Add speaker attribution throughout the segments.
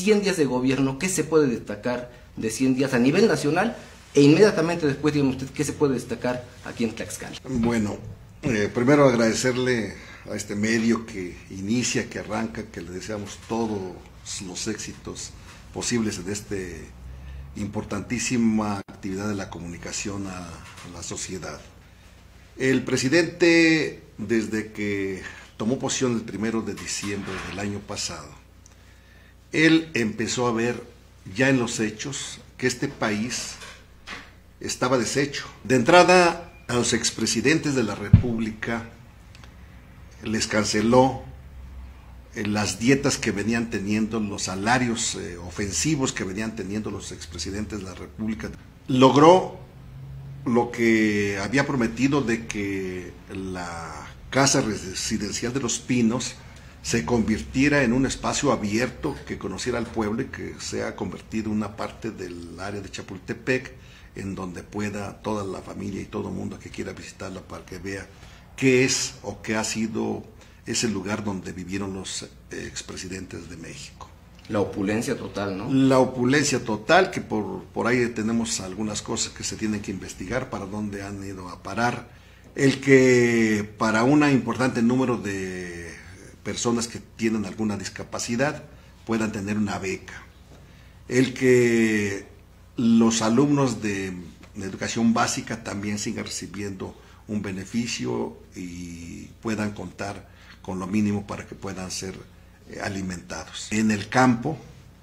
Speaker 1: 100 días de gobierno, ¿qué se puede destacar de 100 días a nivel nacional? E inmediatamente después, dígame usted, ¿qué se puede destacar aquí en Tlaxcala?
Speaker 2: Bueno, primero agradecerle a este medio que inicia, que arranca, que le deseamos todos los éxitos posibles en esta importantísima actividad de la comunicación a la sociedad. El presidente, desde que tomó posesión el 1 de diciembre del año pasado, él empezó a ver ya en los hechos que este país estaba deshecho. De entrada, a los expresidentes de la República les canceló las dietas que venían teniendo, los salarios ofensivos que venían teniendo los expresidentes de la República. Logró lo que había prometido de que la Casa Residencial de los Pinos se convirtiera en un espacio abierto que conociera al pueblo y que sea convertido en una parte del área de Chapultepec en donde pueda toda la familia y todo el mundo que quiera visitarla para que vea qué es o qué ha sido ese lugar donde vivieron los expresidentes de México.
Speaker 1: La opulencia total, ¿no?
Speaker 2: La opulencia total, que por ahí tenemos algunas cosas que se tienen que investigar, para dónde han ido a parar. El que para un importante número de personas que tienen alguna discapacidad puedan tener una beca. El que los alumnos de educación básica también sigan recibiendo un beneficio y puedan contar con lo mínimo para que puedan ser alimentados. En el campo,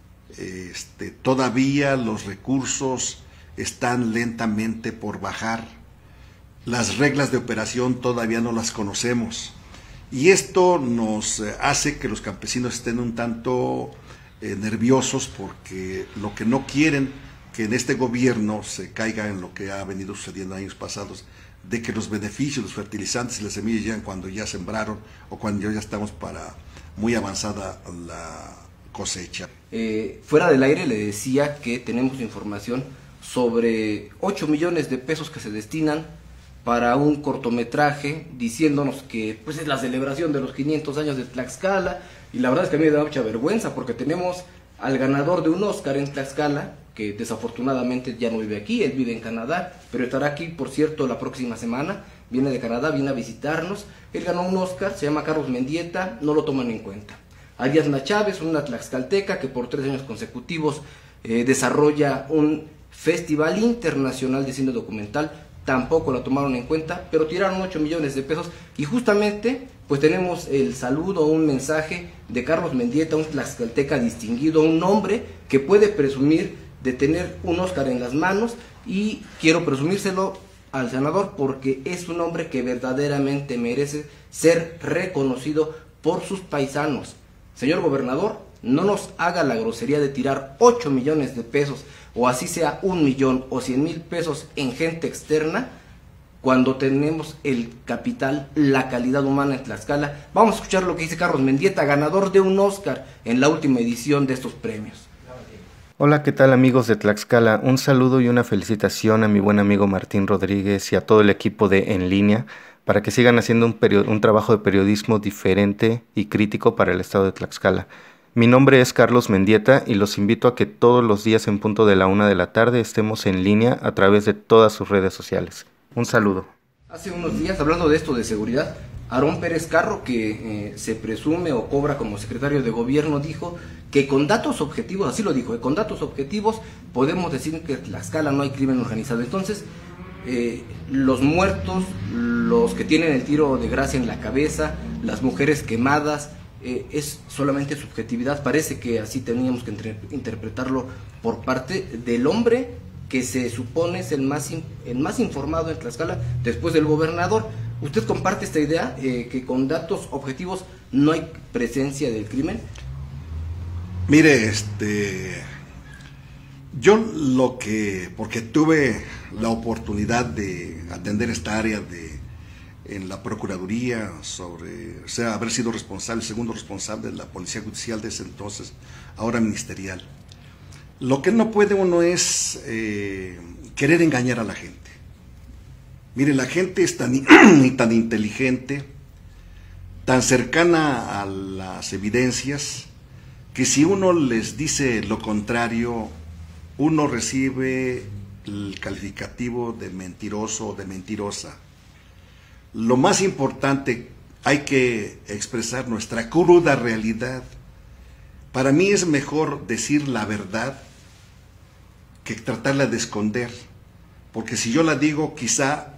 Speaker 2: todavía los recursos están lentamente por bajar. Las reglas de operación todavía no las conocemos. Y esto nos hace que los campesinos estén un tanto nerviosos, porque lo que no quieren que en este gobierno se caiga en lo que ha venido sucediendo en años pasados, de que los beneficios, los fertilizantes y las semillas llegan cuando ya sembraron o cuando ya estamos para muy avanzada la cosecha.
Speaker 1: Fuera del aire le decía que tenemos información sobre 8 millones de pesos que se destinan para un cortometraje, diciéndonos que pues es la celebración de los 500 años de Tlaxcala, y la verdad es que a mí me da mucha vergüenza porque tenemos al ganador de un Oscar en Tlaxcala, que desafortunadamente ya no vive aquí, él vive en Canadá, pero estará aquí, por cierto, la próxima semana. Viene de Canadá, viene a visitarnos. Él ganó un Oscar, se llama Carlos Mendieta, no lo toman en cuenta. Ariadna Chávez, una tlaxcalteca que por 3 años consecutivos desarrolla un festival internacional de cine documental, tampoco la tomaron en cuenta, pero tiraron 8 millones de pesos, y justamente pues tenemos el saludo, un mensaje de Carlos Mendieta, un tlaxcalteca distinguido, un hombre que puede presumir de tener un Oscar en las manos, y quiero presumírselo al senador porque es un hombre que verdaderamente merece ser reconocido por sus paisanos. Señor gobernador, no nos haga la grosería de tirar 8 millones de pesos, o así sea 1 millón o 100,000 pesos en gente externa, cuando tenemos el capital, la calidad humana en Tlaxcala. Vamos a escuchar lo que dice Carlos Mendieta, ganador de un Oscar en la última edición de estos premios.
Speaker 3: Hola, ¿qué tal amigos de Tlaxcala? Un saludo y una felicitación a mi buen amigo Martín Rodríguez y a todo el equipo de En Línea para que sigan haciendo un trabajo de periodismo diferente y crítico para el estado de Tlaxcala. Mi nombre es Carlos Mendieta y los invito a que todos los días en punto de la 1 de la tarde estemos en línea a través de todas sus redes sociales. Un saludo.
Speaker 1: Hace unos días, hablando de esto de seguridad, Aarón Pérez Carro, que se presume o cobra como secretario de gobierno, dijo que con datos objetivos, así lo dijo, con datos objetivos podemos decir que en Tlaxcala no hay crimen organizado. Entonces, los muertos, los que tienen el tiro de gracia en la cabeza, las mujeres quemadas, es solamente subjetividad. Parece que así teníamos que interpretarlo por parte del hombre que se supone es el más informado en Tlaxcala después del gobernador. ¿Usted comparte esta idea, que con datos objetivos no hay presencia del crimen?
Speaker 2: Mire, yo porque tuve la oportunidad de atender esta área en la Procuraduría, haber sido segundo responsable de la Policía Judicial de ese entonces, ahora ministerial. Lo que no puede uno es querer engañar a la gente. Mire, la gente es tan inteligente, tan cercana a las evidencias, que si uno les dice lo contrario, uno recibe el calificativo de mentiroso o de mentirosa. Lo más importante, hay que expresar nuestra cruda realidad. Para mí es mejor decir la verdad que tratarla de esconder, porque si yo la digo, quizá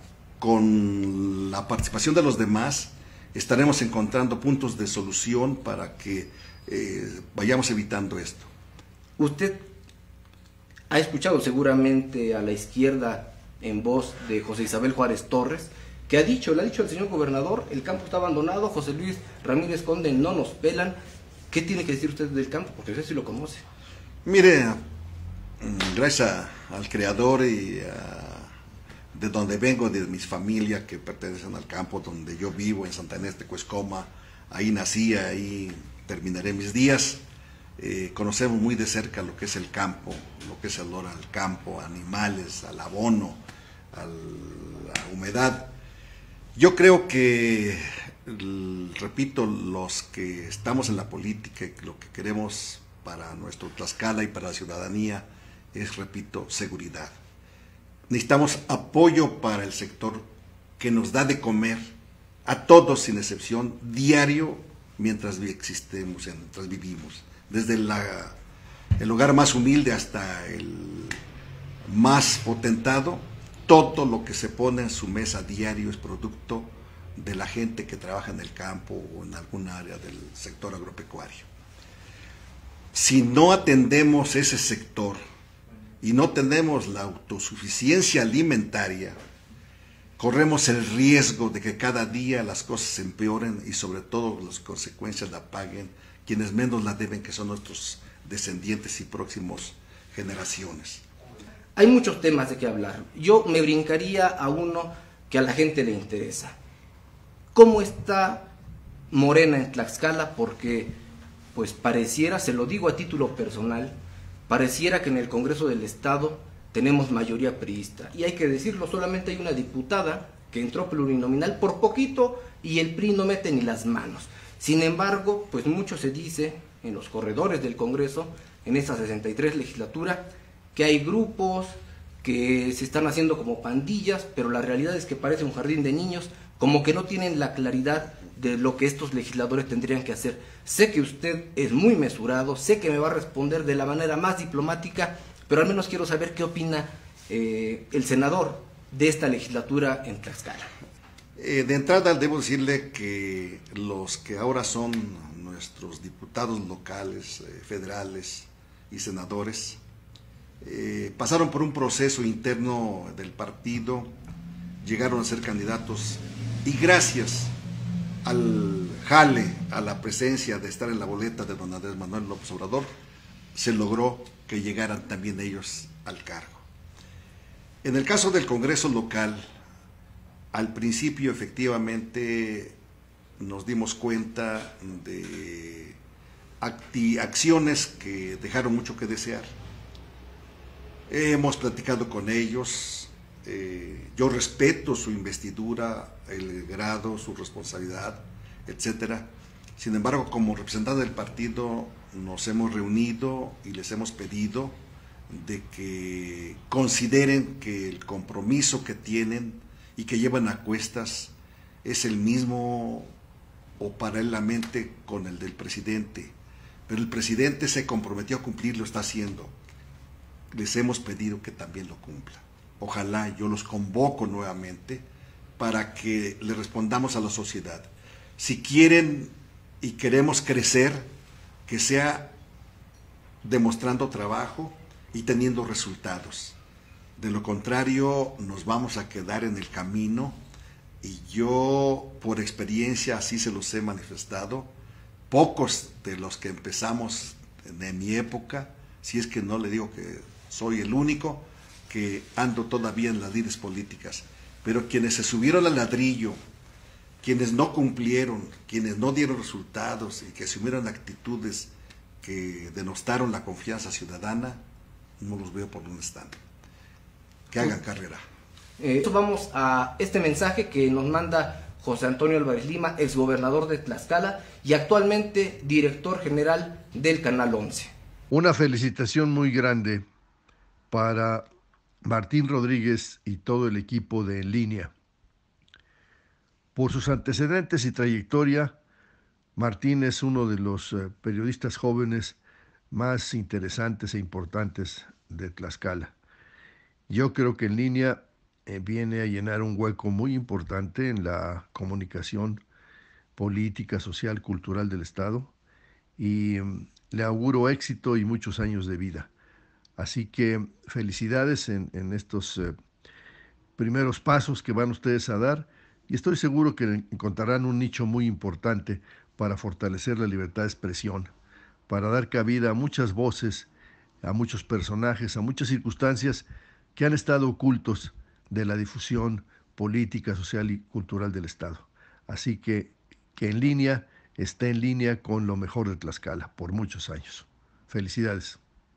Speaker 2: con la participación de los demás estaremos encontrando puntos de solución para que vayamos evitando esto.
Speaker 1: Usted ha escuchado seguramente a la izquierda en voz de José Isabel Juárez Torres, que le ha dicho al señor gobernador: el campo está abandonado, José Luis Ramírez Conde no nos pelan. ¿Qué tiene que decir usted del campo? Porque usted sí lo conoce.
Speaker 2: Mire, gracias al creador y de donde vengo, de mis familias que pertenecen al campo donde yo vivo, en Santa Inés de Cuezcoma, ahí nací, ahí terminaré mis días. Conocemos muy de cerca lo que es el campo, lo que es el olor al campo, animales, al abono, a la humedad. Yo creo que, repito, los que estamos en la política, lo que queremos para nuestro Tlaxcala y para la ciudadanía es, repito, seguridad. Necesitamos apoyo para el sector que nos da de comer a todos sin excepción, diario, mientras existemos, mientras vivimos. Desde el hogar más humilde hasta el más potentado, todo lo que se pone en su mesa diario es producto de la gente que trabaja en el campo o en algún área del sector agropecuario. Si no atendemos ese sector y no tenemos la autosuficiencia alimentaria, corremos el riesgo de que cada día las cosas se empeoren y sobre todo las consecuencias la paguen quienes menos la deben, que son nuestros descendientes y próximos generaciones.
Speaker 1: Hay muchos temas de qué hablar. Yo me brincaría a uno que a la gente le interesa. ¿Cómo está Morena en Tlaxcala? Porque pues pareciera, se lo digo a título personal, pareciera que en el Congreso del Estado tenemos mayoría priista. Y hay que decirlo, solamente hay una diputada que entró plurinominal por poquito y el PRI no mete ni las manos. Sin embargo, pues mucho se dice en los corredores del Congreso, en esta 63 legislatura, que hay grupos que se están haciendo como pandillas, pero la realidad es que parece un jardín de niños, como que no tienen la claridad de lo que estos legisladores tendrían que hacer. Sé que usted es muy mesurado, sé que me va a responder de la manera más diplomática, pero al menos quiero saber qué opina el senador de esta legislatura en Tlaxcala.
Speaker 2: De entrada debo decirle que los que ahora son nuestros diputados locales, federales y senadores, pasaron por un proceso interno del partido, llegaron a ser candidatos y gracias al jale, a la presencia de estar en la boleta de don Andrés Manuel López Obrador, se logró que llegaran también ellos al cargo. En el caso del Congreso local, al principio efectivamente nos dimos cuenta de acciones que dejaron mucho que desear. Hemos platicado con ellos, yo respeto su investidura, el grado, su responsabilidad, etcétera. Sin embargo, como representante del partido nos hemos reunido y les hemos pedido de que consideren que el compromiso que tienen y que llevan a cuestas es el mismo o paralelamente con el del presidente. Pero el presidente se comprometió a cumplir, lo está haciendo. Les hemos pedido que también lo cumpla. Ojalá, yo los convoco nuevamente para que le respondamos a la sociedad. Si quieren y queremos crecer, que sea demostrando trabajo y teniendo resultados. De lo contrario, nos vamos a quedar en el camino y yo, por experiencia, así se los he manifestado. Pocos de los que empezamos en mi época, si es que no le digo que soy el único, que ando todavía en las lides políticas, pero quienes se subieron al ladrillo, quienes no cumplieron, quienes no dieron resultados y que asumieron actitudes que denostaron la confianza ciudadana, no los veo por donde están. Que hagan carrera.
Speaker 1: Vamos a este mensaje que nos manda José Antonio Álvarez Lima, exgobernador de Tlaxcala y actualmente director general del Canal 11.
Speaker 4: Una felicitación muy grande para Martín Rodríguez y todo el equipo de En Línea. Por sus antecedentes y trayectoria, Martín es uno de los periodistas jóvenes más interesantes e importantes de Tlaxcala. Yo creo que En Línea viene a llenar un hueco muy importante en la comunicación política, social, cultural del Estado y le auguro éxito y muchos años de vida. Así que felicidades en estos primeros pasos que van ustedes a dar y estoy seguro que encontrarán un nicho muy importante para fortalecer la libertad de expresión, para dar cabida a muchas voces, a muchos personajes, a muchas circunstancias que han estado ocultos de la difusión política, social y cultural del Estado. Así que En Línea esté en línea con lo mejor de Tlaxcala por muchos años. Felicidades.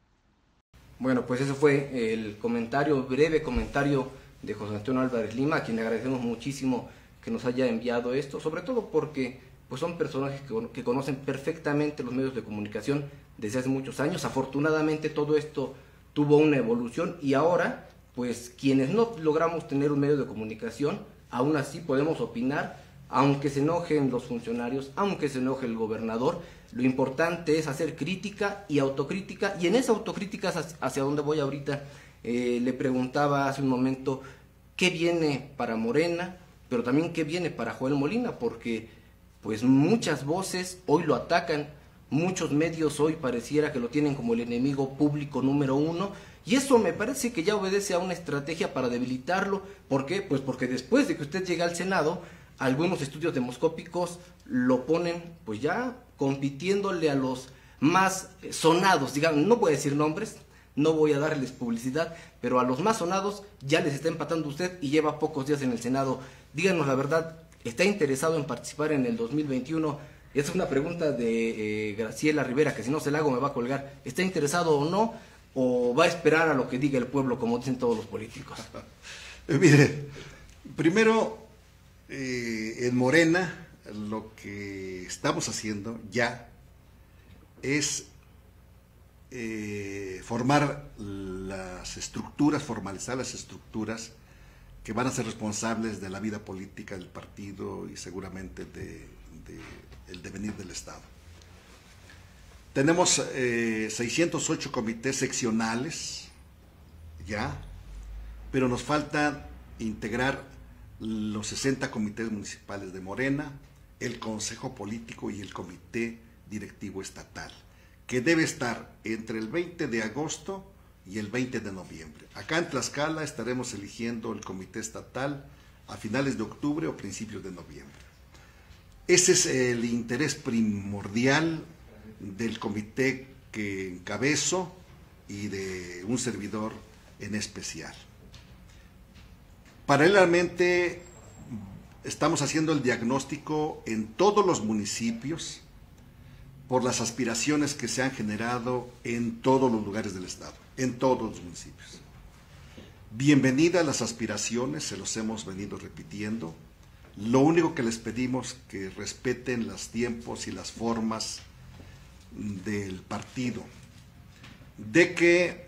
Speaker 1: Bueno, pues eso fue el comentario, breve comentario de José Antonio Álvarez Lima, a quien le agradecemos muchísimo que nos haya enviado esto, sobre todo porque pues son personajes que conocen perfectamente los medios de comunicación desde hace muchos años. Afortunadamente todo esto tuvo una evolución y ahora, pues quienes no logramos tener un medio de comunicación, aún así podemos opinar, aunque se enojen los funcionarios, aunque se enoje el gobernador. Lo importante es hacer crítica y autocrítica, y en esa autocrítica es hacia donde voy ahorita. Le preguntaba hace un momento qué viene para Morena, pero también qué viene para Joel Molina, porque pues muchas voces hoy lo atacan, muchos medios hoy pareciera que lo tienen como el enemigo público número uno, y eso me parece que ya obedece a una estrategia para debilitarlo. ¿Por qué? Pues porque después de que usted llega al Senado, algunos estudios demoscópicos lo ponen pues ya compitiéndole a los más sonados, digamos, no voy a decir nombres, no voy a darles publicidad, pero a los más sonados ya les está empatando usted y lleva pocos días en el Senado. Díganos la verdad, ¿está interesado en participar en el 2021? Esa es una pregunta de Graciela Rivera, que si no se la hago me va a colgar. ¿Está interesado o no? ¿O va a esperar a lo que diga el pueblo, como dicen todos los políticos?
Speaker 2: Mire, primero, en Morena, lo que estamos haciendo ya es formar las estructuras, formalizar las estructuras que van a ser responsables de la vida política del partido y seguramente el devenir del Estado. Tenemos 608 comités seccionales ya, pero nos falta integrar los 60 comités municipales de Morena, el Consejo Político y el Comité Directivo Estatal, que debe estar entre el 20 de agosto y el 20 de noviembre. Acá en Tlaxcala estaremos eligiendo el Comité Estatal a finales de octubre o principios de noviembre. Ese es el interés primordial del comité que encabezo y de un servidor en especial. Paralelamente, estamos haciendo el diagnóstico en todos los municipios por las aspiraciones que se han generado en todos los lugares del Estado, en todos los municipios. Bienvenidas las aspiraciones, se los hemos venido repitiendo. Lo único que les pedimos que respeten los tiempos y las formas del partido, de que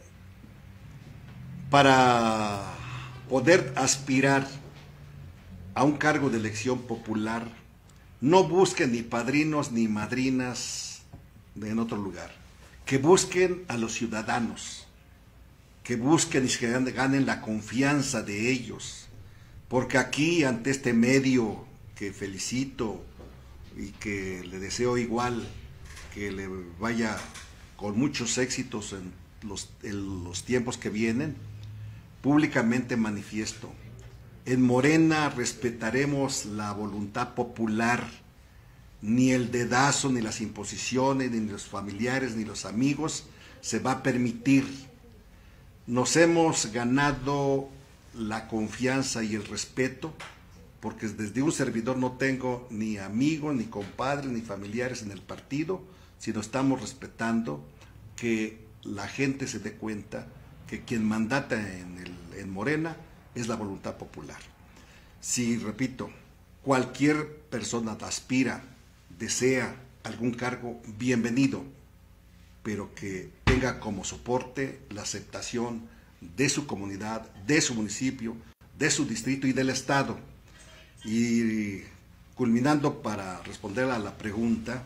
Speaker 2: para poder aspirar a un cargo de elección popular no busquen ni padrinos ni madrinas en otro lugar, que busquen a los ciudadanos, que busquen y que ganen la confianza de ellos, porque aquí ante este medio que felicito y que le deseo igual que le vaya con muchos éxitos en los tiempos que vienen, públicamente manifiesto: en Morena respetaremos la voluntad popular, ni el dedazo, ni las imposiciones, ni los familiares, ni los amigos se va a permitir. Nos hemos ganado la confianza y el respeto, porque desde un servidor no tengo ni amigos, ni compadres, ni familiares en el partido, sino estamos respetando que la gente se dé cuenta que quien mandata en Morena es la voluntad popular. Si, repito, cualquier persona aspira, desea algún cargo, bienvenido, pero que tenga como soporte la aceptación de su comunidad, de su municipio, de su distrito y del Estado. Y culminando, para responder a la pregunta,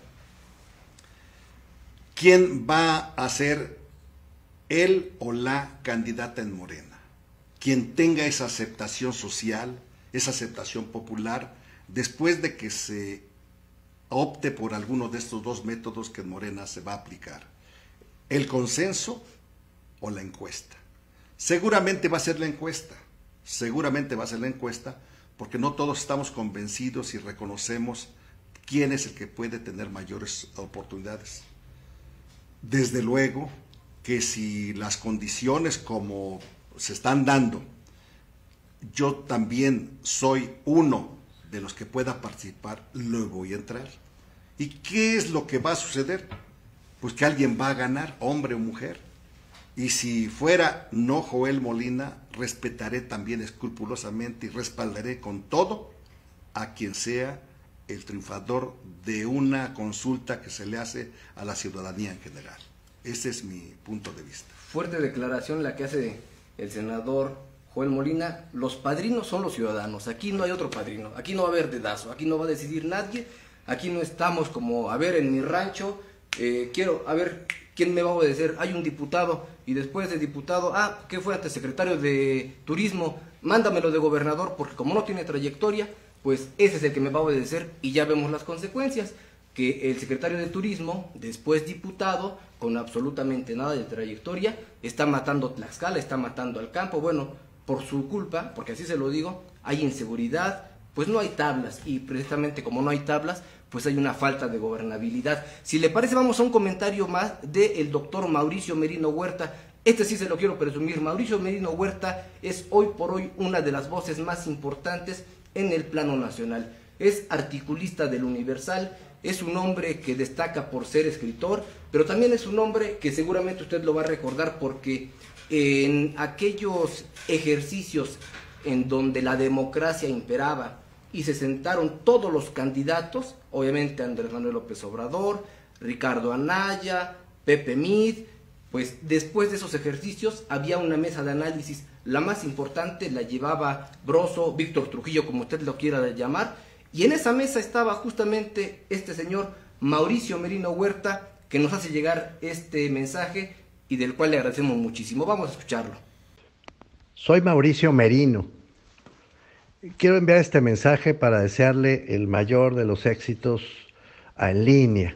Speaker 2: ¿quién va a ser él o la candidata en Morena? Quien tenga esa aceptación social, esa aceptación popular, después de que se opte por alguno de estos dos métodos que en Morena se va a aplicar: el consenso o la encuesta. Seguramente va a ser la encuesta, porque no todos estamos convencidos y reconocemos quién es el que puede tener mayores oportunidades. Desde luego que si las condiciones como se están dando, yo también soy uno de los que pueda participar, lo voy a entrar. ¿Y qué es lo que va a suceder? Pues que alguien va a ganar, hombre o mujer. Y si fuera no Joel Molina, respetaré también escrupulosamente y respaldaré con todo a quien sea el triunfador de una consulta que se le hace a la ciudadanía en general. Ese es mi punto de vista.
Speaker 1: Fuerte declaración la que hace el senador Joel Molina. Los padrinos son los ciudadanos, aquí no hay otro padrino, aquí no va a haber dedazo, aquí no va a decidir nadie, aquí no estamos como, a ver, en mi rancho, quiero, a ver, ¿quién me va a obedecer? Hay un diputado, y después de diputado, ¿qué fue antes secretario de turismo? Mándamelo de gobernador, porque como no tiene trayectoria, pues ese es el que me va a obedecer, y ya vemos las consecuencias, que el secretario de turismo, después diputado, con absolutamente nada de trayectoria, está matando Tlaxcala, está matando al campo. Bueno, por su culpa, porque así se lo digo, hay inseguridad, pues no hay tablas, y precisamente como no hay tablas, pues hay una falta de gobernabilidad. Si le parece, vamos a un comentario más del doctor Mauricio Merino Huerta. Este sí se lo quiero presumir. Mauricio Merino Huerta es hoy por hoy una de las voces más importantes en el plano nacional. Es articulista del Universal, es un hombre que destaca por ser escritor, pero también es un hombre que seguramente usted lo va a recordar porque en aquellos ejercicios en donde la democracia imperaba y se sentaron todos los candidatos, obviamente Andrés Manuel López Obrador, Ricardo Anaya, Pepe Mid, pues después de esos ejercicios había una mesa de análisis, la más importante la llevaba Broso, Víctor Trujillo, como usted lo quiera llamar, y en esa mesa estaba justamente este señor Mauricio Merino Huerta, que nos hace llegar este mensaje y del cual le agradecemos muchísimo. Vamos a escucharlo.
Speaker 5: Soy Mauricio Merino. Quiero enviar este mensaje para desearle el mayor de los éxitos a En Línea.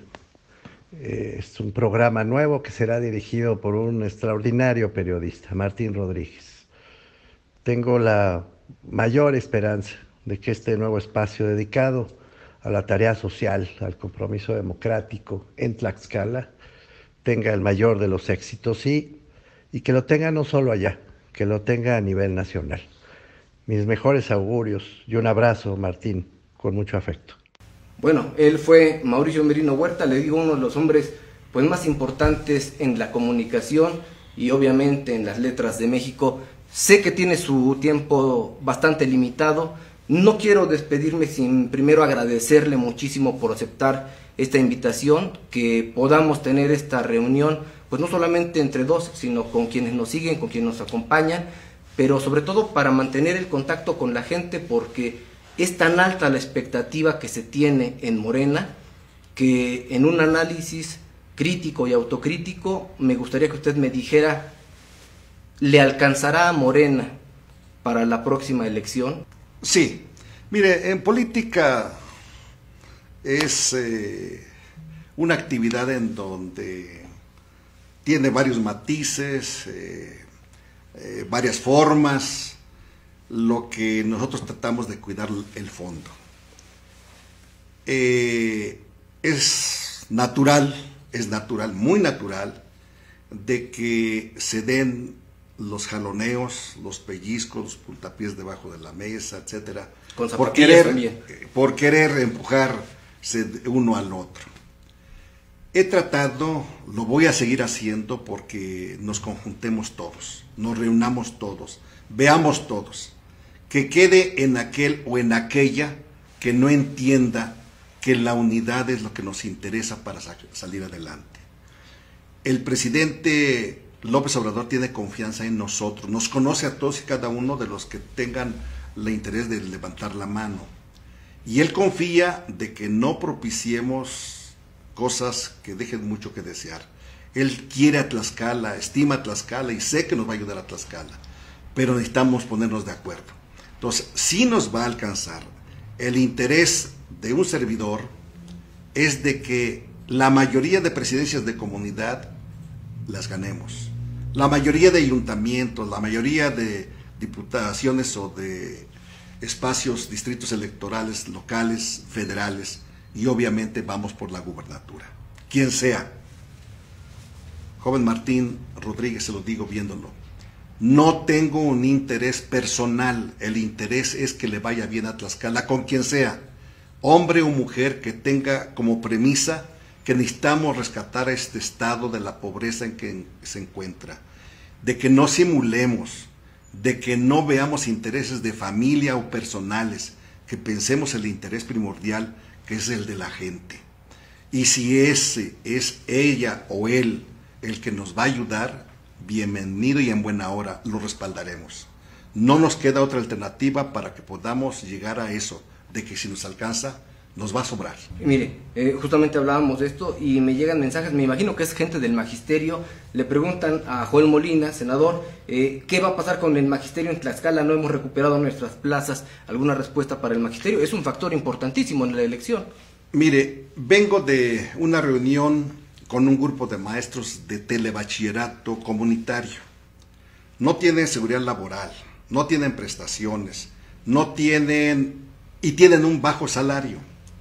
Speaker 5: Es un programa nuevo que será dirigido por un extraordinario periodista, Martín Rodríguez. Tengo la mayor esperanza de que este nuevo espacio dedicado a la tarea social, al compromiso democrático en Tlaxcala, tenga el mayor de los éxitos y que lo tenga no solo allá, que lo tenga a nivel nacional. Mis mejores augurios y un abrazo, Martín, con mucho afecto.
Speaker 1: Bueno, él fue Mauricio Merino Huerta, le digo, uno de los hombres pues más importantes en la comunicación y obviamente en las letras de México. Sé que tiene su tiempo bastante limitado. No quiero despedirme sin primero agradecerle muchísimo por aceptar esta invitación, que podamos tener esta reunión, pues no solamente entre dos, sino con quienes nos siguen, con quienes nos acompañan, pero sobre todo para mantener el contacto con la gente, porque es tan alta la expectativa que se tiene en Morena, que en un análisis crítico y autocrítico, me gustaría que usted me dijera, ¿le alcanzará a Morena para la próxima elección?
Speaker 2: Sí, mire, en política es una actividad en donde tiene varios matices, varias formas. Lo que nosotros tratamos de cuidar el fondo. Es natural, muy natural, de que se den los jaloneos, los pellizcos, los puntapiés debajo de la mesa, etcétera, por querer empujarse uno al otro. He tratado, lo voy a seguir haciendo porque nos conjuntemos todos, nos reunamos todos, veamos todos, que quede en aquel o en aquella que no entienda que la unidad es lo que nos interesa para salir adelante. El presidente López Obrador tiene confianza en nosotros, nos conoce a todos y cada uno de los que tengan el interés de levantar la mano. Y él confía de que no propiciemos cosas que dejen mucho que desear. Él quiere a Tlaxcala, estima a Tlaxcala y sé que nos va a ayudar a Tlaxcala, pero necesitamos ponernos de acuerdo. Entonces, sí nos va a alcanzar. El interés de un servidor es de que la mayoría de presidencias de comunidad las ganemos. La mayoría de ayuntamientos, la mayoría de diputaciones o de espacios, distritos electorales locales, federales, y obviamente vamos por la gubernatura. Quien sea. Joven Martín Rodríguez, se lo digo viéndolo. No tengo un interés personal, el interés es que le vaya bien a Tlaxcala con quien sea, hombre o mujer, que tenga como premisa que necesitamos rescatar a este estado de la pobreza en que se encuentra, de que no simulemos, de que no veamos intereses de familia o personales, que pensemos el interés primordial, que es el de la gente. Y si ese es ella o él el que nos va a ayudar, bienvenido y en buena hora, lo respaldaremos. No nos queda otra alternativa para que podamos llegar a eso, de que si nos alcanza, nos va a sobrar.
Speaker 1: Mire, justamente hablábamos de esto y me llegan mensajes, me imagino que es gente del magisterio, le preguntan a Joel Molina, senador, ¿qué va a pasar con el magisterio en Tlaxcala? No hemos recuperado nuestras plazas, ¿alguna respuesta para el magisterio? Es un factor importantísimo en la elección.
Speaker 2: Mire, vengo de una reunión con un grupo de maestros de telebachillerato comunitario. No tienen seguridad laboral, no tienen prestaciones, no tienen, y tienen un bajo salario.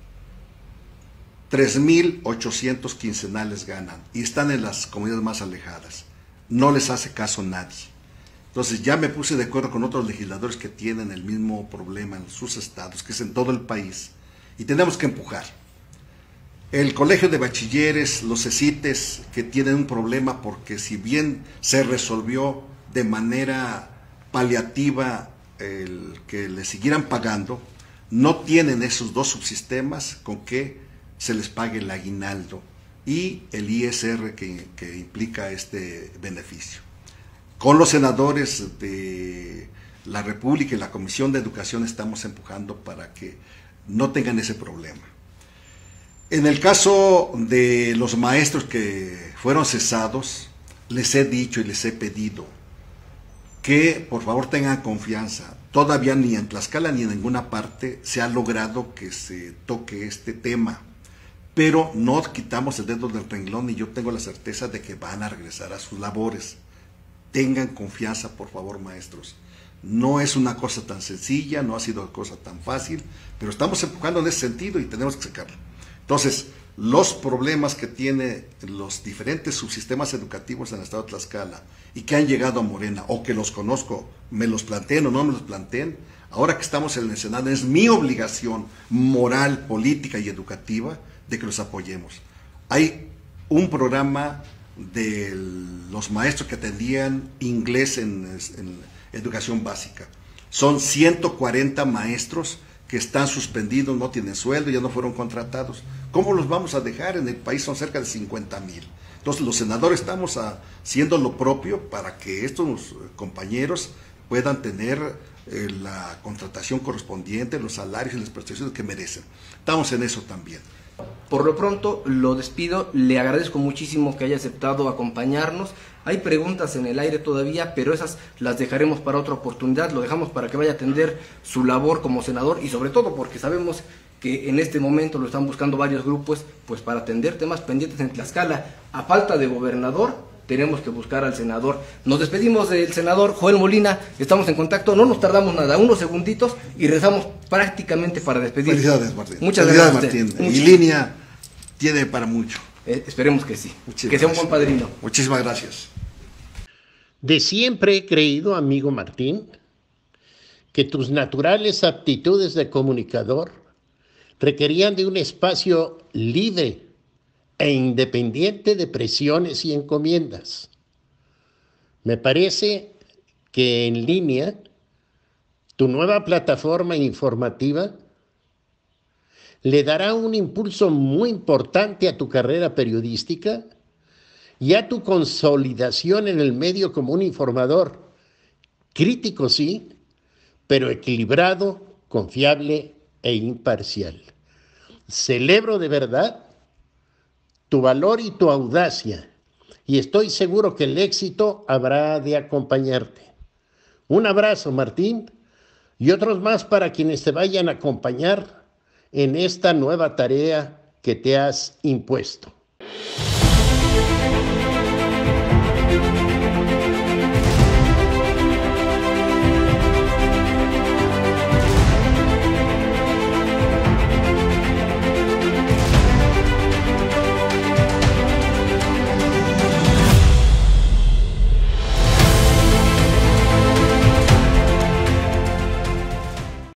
Speaker 2: 3,800 quincenales ganan y están en las comunidades más alejadas. No les hace caso nadie. Entonces ya me puse de acuerdo con otros legisladores que tienen el mismo problema en sus estados, que es en todo el país, y tenemos que empujar. El colegio de bachilleres, los CECITES, que tienen un problema porque si bien se resolvió de manera paliativa el que le siguieran pagando, no tienen esos dos subsistemas con que se les pague el aguinaldo y el ISR que implica este beneficio. Con los senadores de la República y la Comisión de Educación estamos empujando para que no tengan ese problema. En el caso de los maestros que fueron cesados, les he dicho y les he pedido que por favor tengan confianza. Todavía ni en Tlaxcala ni en ninguna parte se ha logrado que se toque este tema, pero no quitamos el dedo del renglón y yo tengo la certeza de que van a regresar a sus labores. Tengan confianza, por favor, maestros. No es una cosa tan sencilla, no ha sido una cosa tan fácil, pero estamos empujando en ese sentido y tenemos que sacarlo. Entonces, los problemas que tienen los diferentes subsistemas educativos en el estado de Tlaxcala y que han llegado a Morena, o que los conozco, me los planteen o no me los planteen, ahora que estamos en el Senado, es mi obligación moral, política y educativa de que los apoyemos. Hay un programa de los maestros que atendían inglés en educación básica. Son 140 maestros que están suspendidos, no tienen sueldo, ya no fueron contratados. ¿Cómo los vamos a dejar? En el país son cerca de 50,000. Entonces los senadores estamos haciendo lo propio para que estos compañeros puedan tener la contratación correspondiente, los salarios y las prestaciones que merecen. Estamos en eso también.
Speaker 1: Por lo pronto lo despido, le agradezco muchísimo que haya aceptado acompañarnos. Hay preguntas en el aire todavía, pero esas las dejaremos para otra oportunidad, lo dejamos para que vaya a atender su labor como senador y sobre todo porque sabemos que en este momento lo están buscando varios grupos pues para atender temas pendientes en Tlaxcala. A falta de gobernador, tenemos que buscar al senador. Nos despedimos del senador Joel Molina, estamos en contacto, no nos tardamos nada, unos segunditos y rezamos prácticamente para despedir.
Speaker 2: Felicidades, Martín.
Speaker 1: Muchas gracias,
Speaker 2: Martín. Y línea tiene para mucho.
Speaker 1: Esperemos que sí.
Speaker 2: Muchísimas
Speaker 1: que sea un buen padrino.
Speaker 2: Muchísimas gracias.
Speaker 6: De siempre he creído, amigo Martín, que tus naturales aptitudes de comunicador requerían de un espacio libre e independiente de presiones y encomiendas. Me parece que en línea, tu nueva plataforma informativa le dará un impulso muy importante a tu carrera periodística y a tu consolidación en el medio como un informador crítico, sí, pero equilibrado, confiable e imparcial. Celebro de verdad tu valor y tu audacia, y estoy seguro que el éxito habrá de acompañarte. Un abrazo, Martín, y otros más para quienes te vayan a acompañar en esta nueva tarea que te has impuesto.